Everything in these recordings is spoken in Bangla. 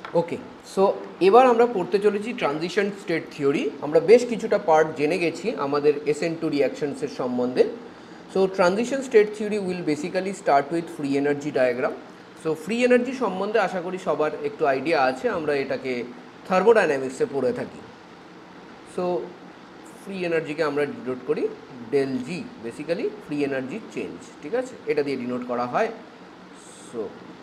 ওকে, সো এবার আমরা পড়তে চলেছি ট্রানজিশন স্টেট থিওরি। আমরা বেশ কিছুটা পার্ট জেনে গেছি আমাদের SN2 রিয়াকশনসের সম্বন্ধে। So transition state theory will basically start with free energy diagram. So free energy সম্বন্ধে আশা করি সবার একটু আইডিয়া আছে, আমরা এটাকে থার্মোডাইনামিক্সে পড়ে থাকি। সো ফ্রি এনার্জিকে আমরা ডিনোট করি del G, basically free energy change, ঠিক আছে, এটা দিয়ে ডিনোট করা হয়। সো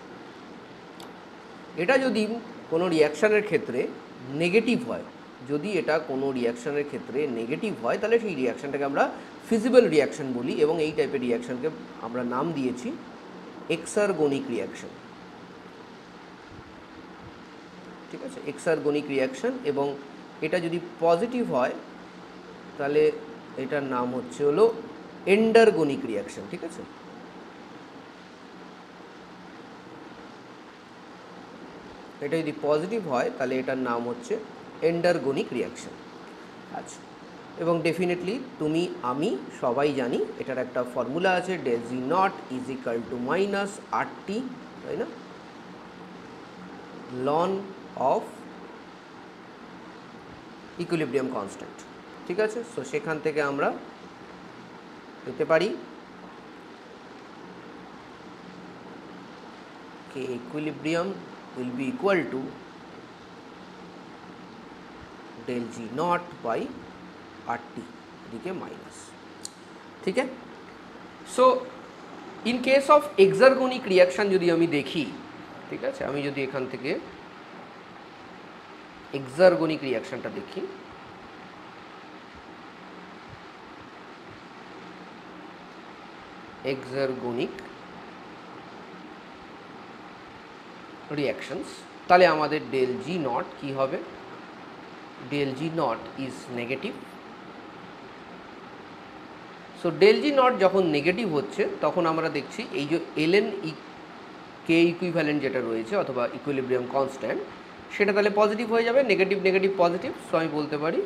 এটা যদি কোনো রিয়াকশানের ক্ষেত্রে নেগেটিভ হয়, যদি এটা কোনো রিয়াকশানের ক্ষেত্রে নেগেটিভ হয়, তাহলে সেই রিয়াকশানটাকে আমরা ফিজিবল রিয়াকশান বলি, এবং এই টাইপের রিয়াকশানকে আমরা নাম দিয়েছি এক্সারগোনিক রিয়াকশান, ঠিক আছে, এক্সারগোনিক রিয়াকশান। এবং এটা যদি পজিটিভ হয় তাহলে এটার নাম হচ্ছে হলো এন্ডারগোনিক রিয়াকশান, ঠিক আছে। এটা যদি পজিটিভ হয় তাহলে এটার নাম হচ্ছে এন্ডারগোনিক রিয়াকশান। আচ্ছা, এবং ডেফিনেটলি তুমি আমি সবাই জানি এটার একটা ফর্মুলা আছে, del G not is equal to minus RT, তাই না, লন অফ ইকুইলিব্রিয়াম কনস্ট্যান্ট, ঠিক আছে। সো সেখান থেকে আমরা পেতে পারি কে equilibrium will be equal to del G not by RT, এদিকে মাইনাস, ঠিক আছে। So in case of exergonic reaction যদি আমি দেখি, ঠিক আছে, আমি যদি এখান থেকে এক্সারগোনিক রিয়াকশানটা দেখি, এক্সারগোনিক রিয়াকশানস, তাহলে আমাদের ডেল জি নট কী হবে, del G not is negative. So del G not যখন নেগেটিভ হচ্ছে তখন আমরা দেখছি এই যে ln কে ইকুইভ্যালেন্ট যেটা রয়েছে অথবা ইকুইলিব্রিয়াম কনস্ট্যান্ট, সেটা তাহলে পজিটিভ হয়ে যাবে, নেগেটিভ নেগেটিভ পজিটিভ। সো আমি বলতে পারি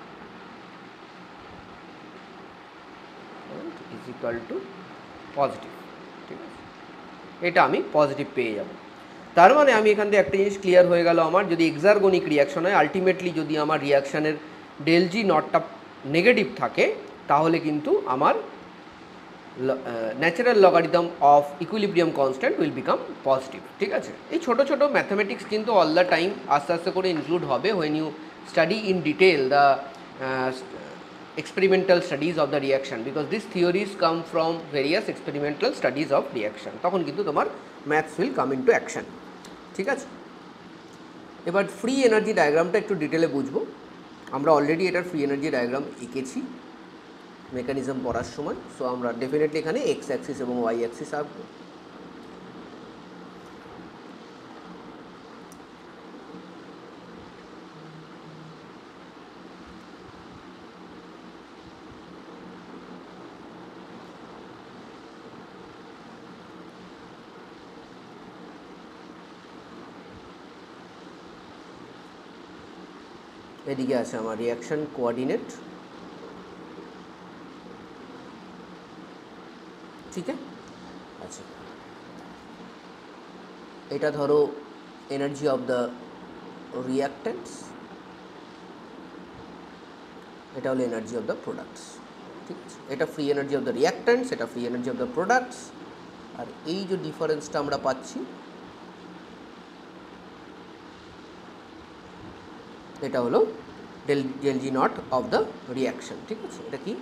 ইজ ইকাল টু পজিটিভ, ঠিক আছে, এটা আমি পজিটিভ পেয়ে যাব। তার মানে আমি এখান থেকে একটা জিনিস ক্লিয়ার হয়ে গেল আমার, যদি এক্সারগোনিক রিয়াকশন হয়, আলটিমেটলি যদি আমার রিয়াকশানের ডেল জি নটটা নেগেটিভ থাকে, তাহলে কিন্তু আমার natural logarithm of equilibrium constant will become positive, ঠিক আছে। এই ছোটো ছোটো ম্যাথামেটিক্স কিন্তু অল দ্য টাইম আস্তে আস্তে করে ইনক্লুড হবে when you study in detail the experimental studies of the reaction, because these theories come from various experimental studies of reaction, তখন কিন্তু তোমার maths will come into action, ঠিক আছে। এবার ফ্রি এনার্জি ডায়াগ্রামটা একটু ডিটেলে বুঝবো। আমরা অলরেডি এটার ফ্রি এনার্জি ডায়াগ্রাম এঁকেছি মেকানিজম পড়ার সময়। সো আমরা ডেফিনেটলি এখানে এক্স অ্যাক্সিস এবং ওয়াই অ্যাক্সিস আঁকবো। এদিকে আছে আমার রিয়াকশন কোঅর্ডিনেট, ঠিক আছে। আচ্ছা, এটা ধরো এনার্জি অফ দ্য রিয়াক্ট্যান্টস, এটা হলো এনার্জি অফ দ্য প্রোডাক্টস, ঠিক আছে। এটা free energy of the reactants, এটা free energy of the products. আর এই যে ডিফারেন্সটা আমরা পাচ্ছি, এটা হলো del G not of the reaction, ঠিক আছে। এটা কি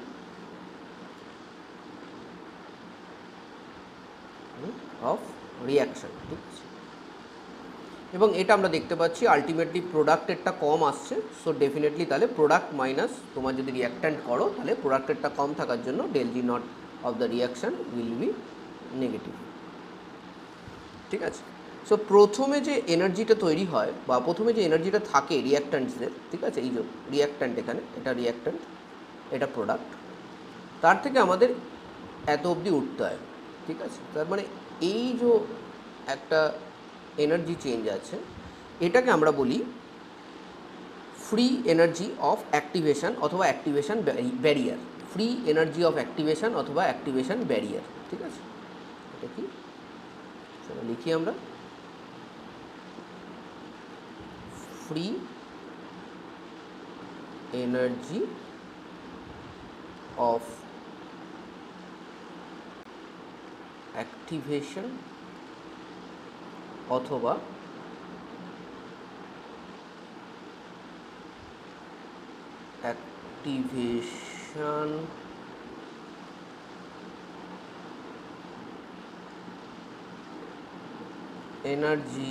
অফ রিয়াকশন, ঠিক আছে। এবং এটা আমরা দেখতে পাচ্ছি আলটিমেটলি প্রোডাক্টেরটা কম আসছে। সো ডেফিনেটলি তাহলে প্রোডাক্ট মাইনাস তোমার যদি রিয়াক্ট্যান্ট করো, তাহলে প্রোডাক্টেরটা কম থাকার জন্য del G not of the reaction will be negative, ঠিক আছে। সো প্রথমে যে এনার্জিটা তৈরি হয় বা প্রথমে যে এনার্জিটা থাকে রিয়াক্ট্যান্টসদের, ঠিক আছে, এই যে রিয়াক্ট্যান্ট, এখানে এটা রিয়াক্ট্যান্ট, এটা প্রোডাক্ট, তার থেকে আমাদের এত অবধি উঠতে হয়, ঠিক আছে। তার মানে এই যে একটা এনার্জি চেঞ্জ আছে, এটাকে আমরা বলি ফ্রি এনার্জি অফ অ্যাক্টিভেশন অথবা activation barrier, free energy of activation অথবা অ্যাক্টিভেশন ব্যারিয়ার, ঠিক আছে। এটা কি, লিখি আমরা ফ্রি এনার্জি অফ অ্যাক্টিভেশন অথবা অ্যাক্টিভেশন এনার্জি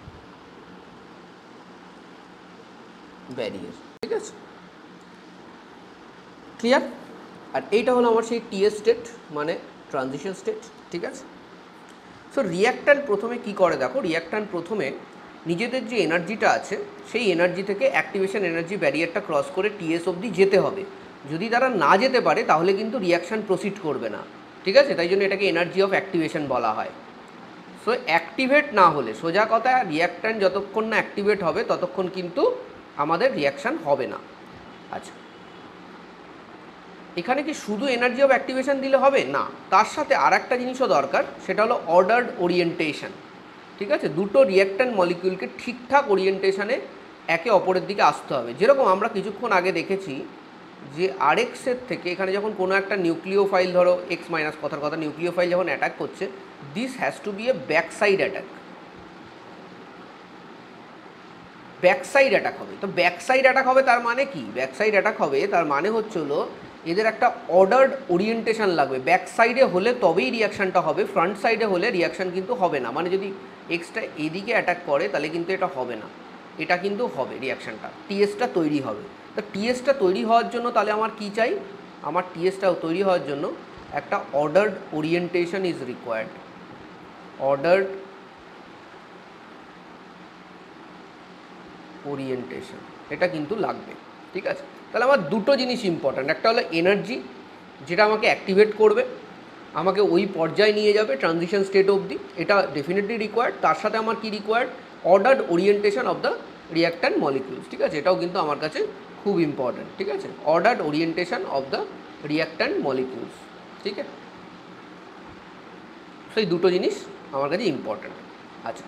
ব্যারিয়ার। ঠিক আছে, ক্লিয়ার? আর এইটা হলো আমার সেই টিএস স্টেট, মানে ট্রানজিশন স্টেট। ঠিক আছে, সো রিঅ্যাক্ট্যান্ট প্রথমে কি করে দেখো, রিঅ্যাক্ট্যান্ট প্রথমে নিজেদের যে এনার্জিটা আছে সেই এনার্জি থেকে অ্যাক্টিভেশন এনার্জি ব্যারিয়ারটা ক্রস করে টিএস অবধি যেতে হবে। যদি তারা না যেতে পারে তাহলে কিন্তু রিঅ্যাকশান প্রসিড করবে না। ঠিক আছে, তাই জন্য এটাকে এনার্জি অফ অ্যাক্টিভেশন বলা হয়। সো অ্যাক্টিভেট না হলে, সোজা কথা, রিঅ্যাক্ট্যান্ট যতক্ষণ না অ্যাক্টিভেট হবে ততক্ষণ কিন্তু আমাদের রিঅ্যাকশান হবে না। আচ্ছা, এখানে কি শুধু এনার্জি অফ অ্যাক্টিভেশন দিলে হবে না, তার সাথে আর একটা জিনিসও দরকার, সেটা হলো অর্ডার্ড ওরিয়েন্টেশন। ঠিক আছে, দুটো রিঅ্যাক্ট্যান্ট মলিকিউলকে ঠিকঠাক ওরিয়েন্টেশনে একে অপরের দিকে আসতে হবে। যেরকম আমরা কিছুক্ষণ আগে দেখেছি যে আরএক্সের থেকে এখানে যখন কোনো একটা নিউক্লিওফাইল, ধরো এক্স মাইনাস কথার কথা, নিউক্লিওফাইল যখন অ্যাটাক করছে, this has to be a back side attack. Back side attack হবে। তো ব্যাক সাইড অ্যাটাক হবে তার মানে কি? ব্যাক সাইড অ্যাটাক হবে তার মানে হচ্ছে হলো এদের একটা অর্ডার্ড ওরিয়েন্টেশন লাগবে। ব্যাক সাইডে হলে তবেই রিয়াকশানটা হবে, ফ্রন্ট সাইডে হলে রিয়াকশান কিন্তু হবে না। মানে যদি এক্সটা এদিকে অ্যাটাক করে তাহলে কিন্তু এটা হবে না, এটা কিন্তু হবে রিয়াকশানটা, টিএসটা তৈরি হবে। তো টিএসটা তৈরি হওয়ার জন্য তাহলে আমার কি চাই? আমার টিএসটাও তৈরি হওয়ার জন্য একটা ordered orientation is required. Ordered orientation এটা কিন্তু লাগবে। ঠিক আছে, তাহলে আমার দুটো জিনিস ইম্পর্ট্যান্ট, একটা হলো এনার্জি যেটা আমাকে অ্যাক্টিভেট করবে, আমাকে ওই পর্যায়ে নিয়ে যাবে ট্রানজিশন স্টেট অবধি, এটা ডেফিনেটলি রিকোয়ার্ড। তার সাথে আমার কি required? Ordered orientation of the reactant molecules. ঠিক আছে, এটাও কিন্তু আমার কাছে খুব ইম্পর্ট্যান্ট। ঠিক আছে, ordered orientation of the reactant molecules. ঠিক আছে, সেই দুটো জিনিস আমার কাছে ইম্পর্ট্যান্ট। আচ্ছা,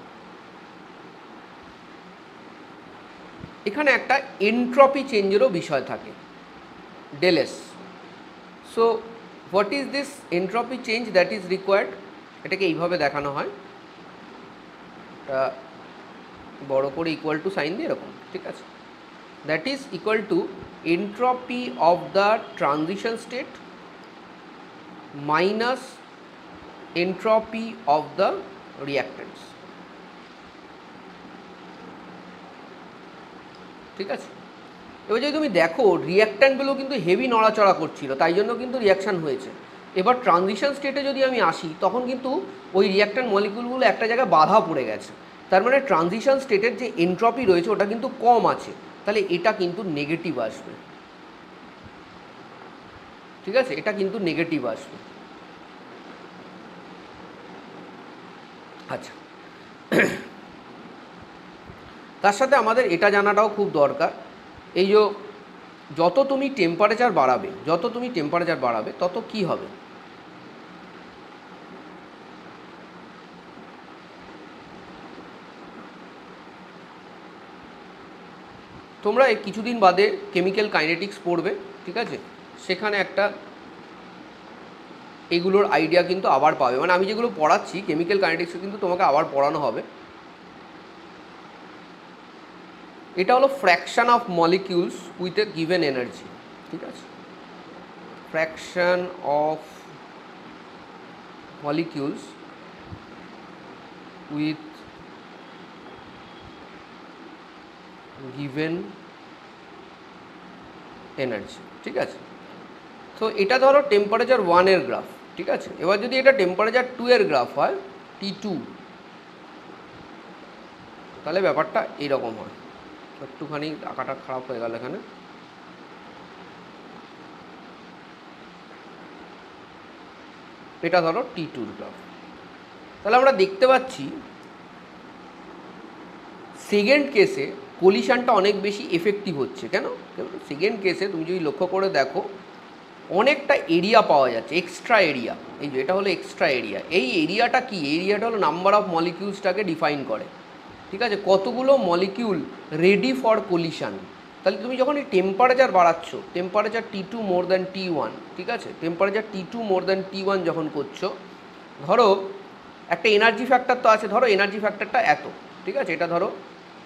এখানে একটা এনট্রপি চেঞ্জেরও বিষয় থাকে, del S। So what is this entropy change that is required? এটাকে এইভাবে দেখানো হয়, এটা বড় করে ইকুয়াল টু সাইন দিয়ে এরকম। ঠিক আছে, that is equal to entropy of the transition state minus entropy of the reactants. ঠিক আছে, এবার যদি তুমি দেখো রিঅ্যাক্ট্যান্টগুলো কিন্তু হেভি নড়াচড়া করছিল, তাই জন্য কিন্তু রিয়াকশান হয়েছে। এবার ট্রানজিশন স্টেটে যদি আমি আসি তখন কিন্তু ওই রিঅ্যাক্ট্যান্ট মলিকিউলগুলো একটা জায়গায় বাধা পড়ে গেছে, তার মানে ট্রানজিশন স্টেটের যে এনট্রপি রয়েছে ওটা কিন্তু কম আছে, তাহলে এটা কিন্তু নেগেটিভ আসবে। ঠিক আছে, এটা কিন্তু নেগেটিভ আসবে। আচ্ছা, তার সাথে আমাদের এটা জানাটাও খুব দরকার, এই যে যত তুমি টেম্পারেচার বাড়াবে তত কি হবে? তোমরা এই কিছুদিন বাদে কেমিক্যাল কাইনেটিক্স পড়বে। ঠিক আছে, সেখানে একটা এগুলোর আইডিয়া কিন্তু আবার পাবে, মানে আমি যেগুলো পড়াচ্ছি কেমিক্যাল কাইনেটিক্সে কিন্তু তোমাকে আবার পড়ানো হবে। এটা হলো fraction of molecules with a given energy. ঠিক আছে, fraction of molecules with given energy. ঠিক আছে, তো এটা ধরো টেম্পারেচার 1 এর গ্রাফ। ঠিক আছে, এবার যদি এটা টেম্পারেচার 2 এর গ্রাফ হয়, T2, তাহলে ব্যাপারটা এইরকম হয়। একটুখানি আঁকাটা খারাপ হয়ে গেল এখানে। এটা ধরো T2 গ্রাফ। তাহলে আমরা দেখতে পাচ্ছি সেকেন্ড কেসে কলিশনটা অনেক বেশি এফেক্টিভ হচ্ছে। কেন? সেকেন্ড কেসে তুমি যদি লক্ষ্য করে দেখো অনেকটা এরিয়া পাওয়া যাচ্ছে, এক্সট্রা এরিয়া। এই যে এটা হলো এক্সট্রা এরিয়া, এই এরিয়াটা কি? এরিয়াটা হলো নাম্বার অফ মলিকিউলসটাকে ডিফাইন করে। ঠিক আছে, কতগুলো মলিকিউল রেডি ফর কলিশন। তাহলে তুমি যখন এই টেম্পারেচার বাড়াচ্ছ, temperature T2 more than T1, ঠিক আছে, temperature T2 more than T1 যখন করছো, ধরো একটা এনার্জি ফ্যাক্টর তো আছে, ধরো এনার্জি ফ্যাক্টরটা এত, ঠিক আছে, এটা ধরো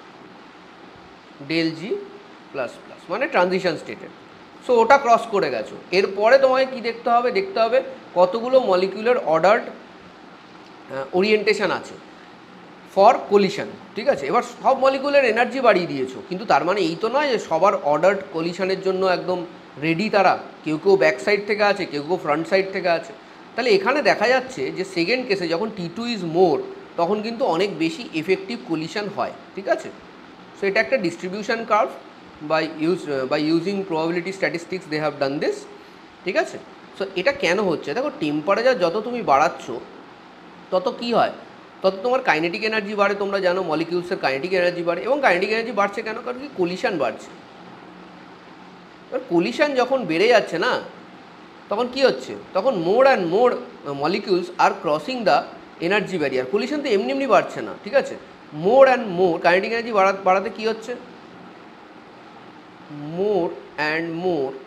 ডেল জি প্লাস প্লাস মানে ট্রানজিশন স্টেটের। সো ওটা ক্রস করে গেছো, এরপরে তোমাকে কি দেখতে হবে, দেখতে হবে কতগুলো মলিকিউলের অর্ডার্ড ওরিয়েন্টেশন আছে ফর কলিশন, ঠিক আছে। এবার সব মলিকুলের এনার্জি বাড়িয়ে দিয়েছো, কিন্তু তার মানে এই তো নয় যে সবার অর্ডার্ড কলিশনের জন্য একদম রেডি তারা, কেউ কেউ ব্যাক সাইড থেকে আছে, কেউ কেউ ফ্রন্ট সাইড থেকে আছে। তাহলে এখানে দেখা যাচ্ছে যে সেকেন্ড কেসে যখন T2 ইজ মোর, তখন কিন্তু অনেক বেশি এফেক্টিভ কলিশন হয়, ঠিক আছে। সো এটা একটা distribution curve by using probability statistics they have done this, ঠিক আছে। সো এটা কেন হচ্ছে, দেখো টেম্পারেচার যত তুমি বাড়াচ্ছ তত কি হয়, তত তোমার কাইনেটিক এনার্জি বাড়ে, তোমরা জানো মলিকিউলসের কাইনেটিক এনার্জি বাড়ে, এবং কাইনেটিক এনার্জি বাড়ছে কেন, কারণ কি কলিশন বাড়ছে। এবার কলিশন যখন বেড়ে যাচ্ছে না, তখন কি হচ্ছে, তখন more and more molecules are crossing the energy barrier. Collision তো এমনি এমনি বাড়ছে না, ঠিক আছে, more and more kinetic energy বাড়াতে কী হচ্ছে, মোর অ্যান্ড মোর